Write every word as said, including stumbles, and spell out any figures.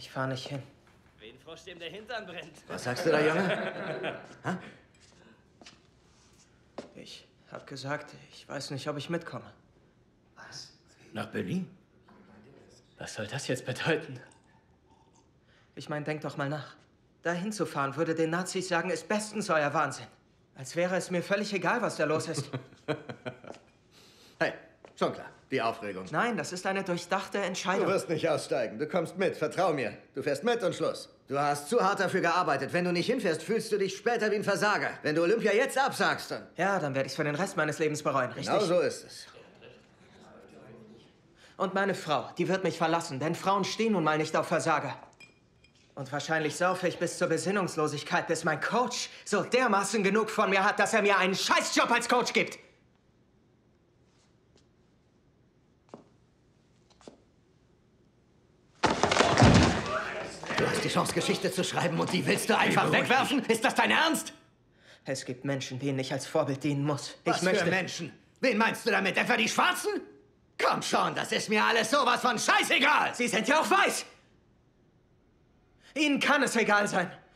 Ich fahre nicht hin. Wen Frosch dem der Hintern brennt. Was sagst du da, Junge? Ha? Ich hab gesagt, ich weiß nicht, ob ich mitkomme. Was? Nach Berlin? Was soll das jetzt bedeuten? Ich meine, denk doch mal nach. Dahin zu fahren, würde den Nazis sagen, ist bestens euer Wahnsinn. Als wäre es mir völlig egal, was da los ist. Hey, schon klar. Die Aufregung. Nein, das ist eine durchdachte Entscheidung. Du wirst nicht aussteigen. Du kommst mit. Vertrau mir. Du fährst mit und Schluss. Du hast zu hart dafür gearbeitet. Wenn du nicht hinfährst, fühlst du dich später wie ein Versager. Wenn du Olympia jetzt absagst, dann... Ja, dann werde ich es für den Rest meines Lebens bereuen, richtig? Genau so ist es. Und meine Frau, die wird mich verlassen, denn Frauen stehen nun mal nicht auf Versager. Und wahrscheinlich saufe ich bis zur Besinnungslosigkeit, bis mein Coach so dermaßen genug von mir hat, dass er mir einen Scheißjob als Coach gibt. Du hast die Chance, Geschichte zu schreiben und die willst du einfach wegwerfen? Ist das dein Ernst? Es gibt Menschen, denen ich als Vorbild dienen muss. Was ich möchte... für Menschen? Wen meinst du damit? Etwa die Schwarzen? Komm schon, das ist mir alles sowas von scheißegal! Sie sind ja auch weiß! Ihnen kann es egal sein.